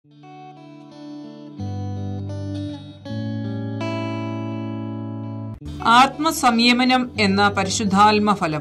ആത്മസംയമനം എന്ന പരിശുദ്ധാത്മ ഫലം.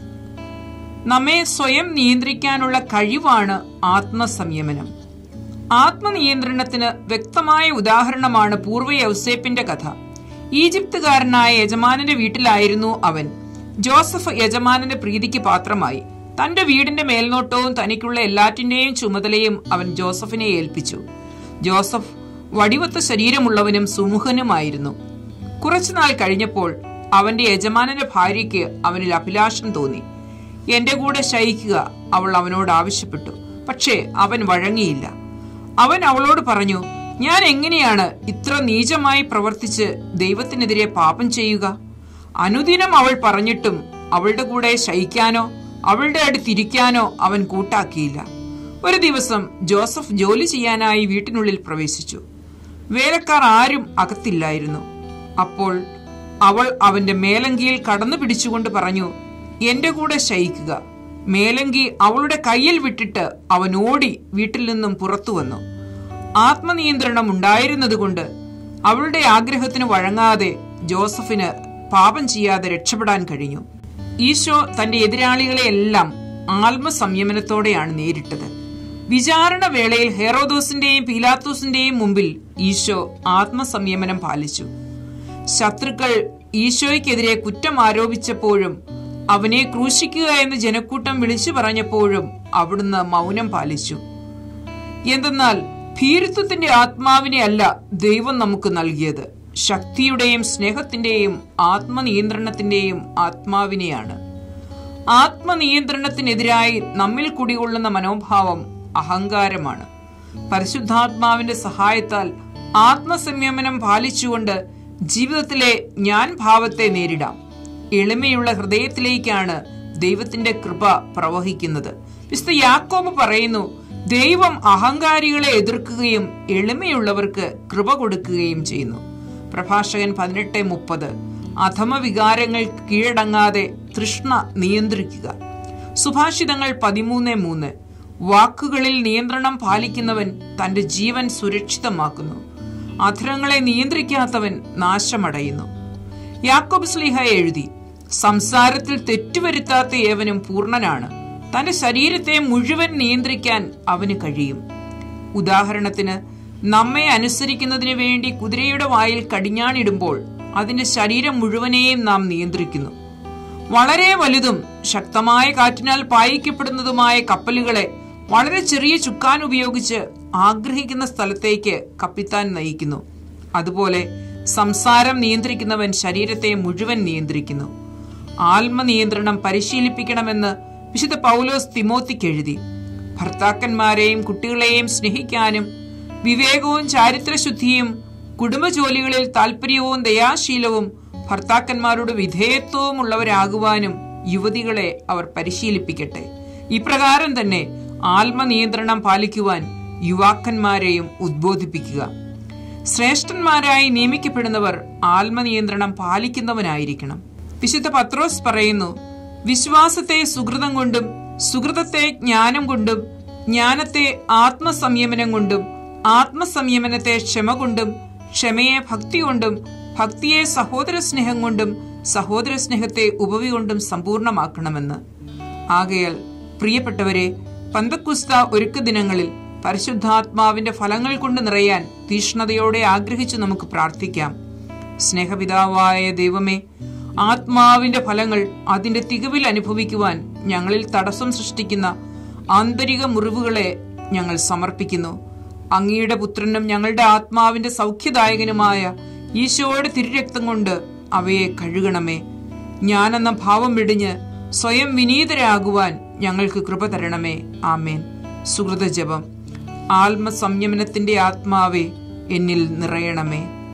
നമ്മെ സ്വയം നിയന്ത്രിക്കാനുള്ള കഴിവാണ് ആത്മസംയമനം. ആത്മനിയന്ത്രണത്തിന് വ്യക്തമായ ഉദാഹരണമാണ് പൂർവ്വ യൗസേപ്പിന്റെ കഥ. ഈജിപ്തുകാരനായ യജമാനന്റെ വീട്ടിലായിരുന്നു അവൻ. ജോസഫ് യജമാനന്റെ പ്രീതിക്ക് പാത്രമായി. തന്റെ വീടിന്റെ മേൽനോട്ടവും തനിക്കുള്ള എല്ലാറ്റിന്റെയും ചുമതലയും അവൻ ജോസഫിനെ ഏൽപ്പിച്ചു. ജോസഫ് വടിവത്ത ശരീരമുള്ളവനും സുമുഖനുമായിരുന്നു. കുറച്ചുനാൾ കഴിഞ്ഞപ്പോൾ അവന്റെ യജമാനന്റെ ഭാര്യയ്ക്ക് അവനിൽ അഭിലാഷം തോന്നി. എന്റെ കൂടെ ശയിക്കുക അവൾ അവനോട് ആവശ്യപ്പെട്ടു. പക്ഷേ അവൻ വഴങ്ങിയില്ല. അവൻ അവളോട് പറഞ്ഞു, ഞാൻ എങ്ങനെയാണ് ഇത്ര നീചമായി പ്രവർത്തിച്ച് ദൈവത്തിനെതിരെ പാപം ചെയ്യുക? അനുദിനം അവൾ പറഞ്ഞിട്ടും അവളുടെ കൂടെ ശയിക്കാനോ അവളുടെ അടുത്തിരിക്കാനോ അവൻ കൂട്ടാക്കിയില്ല. ഒരു ദിവസം ജോസഫ് ജോലി ചെയ്യാനായി വീട്ടിനുള്ളിൽ പ്രവേശിച്ചു. വേലക്കാർ ആരും അകത്തില്ലായിരുന്നു. അപ്പോൾ അവൾ അവന്റെ മേലങ്കിയിൽ കടന്നു പിടിച്ചുകൊണ്ട് പറഞ്ഞു, എന്റെ കൂടെ ശയിക്കുക. മേലങ്കി അവളുടെ കയ്യിൽ വിട്ടിട്ട് അവൻ ഓടി വീട്ടിൽ നിന്നും പുറത്തു വന്നു. ആത്മനിയന്ത്രണം ഉണ്ടായിരുന്നതുകൊണ്ട് അവളുടെ ആഗ്രഹത്തിന് വഴങ്ങാതെ ജോസഫിന് പാപം ചെയ്യാതെ രക്ഷപ്പെടാൻ കഴിഞ്ഞു. ഈശോ തന്റെ എതിരാളികളെയെല്ലാം ആത്മസംയമനത്തോടെയാണ് നേരിട്ടത്. വിചാരണ വേളയിൽ ഹെറോദോസിന്റെയും പീലാത്തോസിന്റെയും മുമ്പിൽ ഈശോ ആത്മസംയമനം പാലിച്ചു. ശത്രുക്കൾ ഈശോയ്ക്കെതിരെ കുറ്റം ആരോപിച്ചപ്പോഴും അവനെ ക്രൂശിക്കുക എന്ന് ജനക്കൂട്ടം വിളിച്ചു പറഞ്ഞപ്പോഴും അവിടുന്ന് മൗനം പാലിച്ചു. എന്തെന്നാൽ ഭീരുത്വത്തിന്റെ ആത്മാവിനെ അല്ല ദൈവം നമുക്ക് നൽകിയത്, ശക്തിയുടെയും സ്നേഹത്തിന്റെയും ആത്മനിയന്ത്രണത്തിന്റെയും ആത്മാവിനെയാണ്. ആത്മനിയന്ത്രണത്തിനെതിരായി നമ്മിൽ കുടികൊള്ളുന്ന മനോഭാവം അഹങ്കാരമാണ്. പരിശുദ്ധാത്മാവിന്റെ സഹായത്താൽ ആത്മസംയമനം പാലിച്ചുകൊണ്ട് ജീവിതത്തിലെ ഞാൻ ഭാവത്തെ നേരിടാം. എളിമയുള്ള ഹൃദയത്തിലേക്കാണ് ദൈവത്തിന്റെ കൃപ പ്രവഹിക്കുന്നത്. വിശുദ്ധ യാക്കോബ് പറയുന്നു, ദൈവം അഹങ്കാരികളെ എതിർക്കുകയും എളിമയുള്ളവർക്ക് കൃപ കൊടുക്കുകയും ചെയ്യുന്നു. പ്രഭാഷകൻ 18:30. അധമ വികാരങ്ങൾക്ക് കീഴടങ്ങാതെ തൃഷ്ണ നിയന്ത്രിക്കുക. സുഭാഷിതങ്ങൾ 13:3. വാക്കുകളിൽ നിയന്ത്രണം പാലിക്കുന്നവൻ തന്റെ ജീവൻ സുരക്ഷിതമാക്കുന്നു. അധരങ്ങളെ നിയന്ത്രിക്കാത്തവൻ നാശമടയുന്നു. യാക്കോബ് ശ്ലീഹ എഴുതി, സംസാരത്തിൽ തെറ്റുവരുത്താത്ത ഏവനും പൂർണ്ണനാണ്. തന്റെ ശരീരത്തെ മുഴുവൻ നിയന്ത്രിക്കാൻ അവന് കഴിയും. ഉദാഹരണത്തിന്, നമ്മെ അനുസരിക്കുന്നതിന് വേണ്ടി കുതിരയുടെ വായിൽ കടിഞ്ഞാണിടുമ്പോൾ അതിന്റെ ശരീരം മുഴുവനെയും നാം നിയന്ത്രിക്കുന്നു. വളരെ വലുതും ശക്തമായ കാറ്റിനാൽ പായിക്കപ്പെടുന്നതുമായ കപ്പലുകളെ വളരെ ചെറിയ ചുക്കാൻ ഉപയോഗിച്ച് ആഗ്രഹിക്കുന്ന സ്ഥലത്തേക്ക് കപ്പിത്താൻ നയിക്കുന്നു. അതുപോലെ സംസാരം നിയന്ത്രിക്കുന്നവൻ ശരീരത്തെ മുഴുവൻ നിയന്ത്രിക്കുന്നു. ആത്മനിയന്ത്രണം പരിശീലിപ്പിക്കണമെന്ന് വിശുദ്ധ പൗലോസ് തിമോത്തിക്ക് എഴുതി. ഭർത്താക്കന്മാരെയും കുട്ടികളെയും സ്നേഹിക്കാനും വിവേകവും ചാരിത്രശുദ്ധിയും കുടുംബജോലികളിൽ താല്പര്യവും ദയാശീലവും ഭർത്താക്കന്മാരോട് വിധേയത്വവും ഉള്ളവരാകുവാനും യുവതികളെ അവർ പരിശീലിപ്പിക്കട്ടെ. ഇപ്രകാരം തന്നെ ആത്മനിയന്ത്രണം പാലിക്കുവാൻ യുവാക്കന്മാരെയും ഉദ്ബോധിപ്പിക്കുക. ശ്രേഷ്ഠന്മാരായി നിയമിക്കപ്പെടുന്നവർ ആത്മനിയന്ത്രണം പാലിക്കുന്നവനായിരിക്കണം. വിശുദ്ധ പത്രോസ് പറയുന്നു, വിശ്വാസത്തെ സുഹൃതം കൊണ്ടും സുഹൃതത്തെ ജ്ഞാനം കൊണ്ടും ജ്ഞാനത്തെ ആത്മസംയമനം കൊണ്ടും ആത്മസംയമനത്തെ ക്ഷമ കൊണ്ടും ക്ഷമയെ ഭക്തി കൊണ്ടും ഭക്തിയെ സഹോദര സ്നേഹം കൊണ്ടും സഹോദര സ്നേഹത്തെ ഉപവി കൊണ്ടും സമ്പൂർണമാക്കണമെന്ന്. ആകയാൽ പ്രിയപ്പെട്ടവരെ, പന്തക്കുസ്ത ഒരുക്ക ദിനങ്ങളിൽ പരിശുദ്ധാത്മാവിന്റെ ഫലങ്ങൾ കൊണ്ട് നിറയാൻ തീഷ്ണതയോടെ ആഗ്രഹിച്ചു നമുക്ക് പ്രാർത്ഥിക്കാം. സ്നേഹപിതാവായ ദൈവമേ, ആത്മാവിന്റെ ഫലങ്ങൾ അതിന്റെ തികവിൽ അനുഭവിക്കുവാൻ ഞങ്ങളിൽ തടസ്സം സൃഷ്ടിക്കുന്ന ആന്തരിക മുറിവുകളെ ഞങ്ങൾ സമർപ്പിക്കുന്നു. അങ്ങയുടെ പുത്രനും ഞങ്ങളുടെ ആത്മാവിന്റെ സൗഖ്യദായകനുമായ ഈശോയുടെ തിരുരക്തം കൊണ്ട് അവയെ കഴുകണമേ. ഞാനെന്ന ഭാവം വെടിഞ്ഞ് സ്വയം വിനീതരാകുവാൻ ഞങ്ങൾക്ക് കൃപ തരണമേ. ആമേൻ. സുഹൃത ജപം. ആത്മസംയമനത്തിന്റെ ആത്മാവേ, എന്നിൽ നിറയണമേ.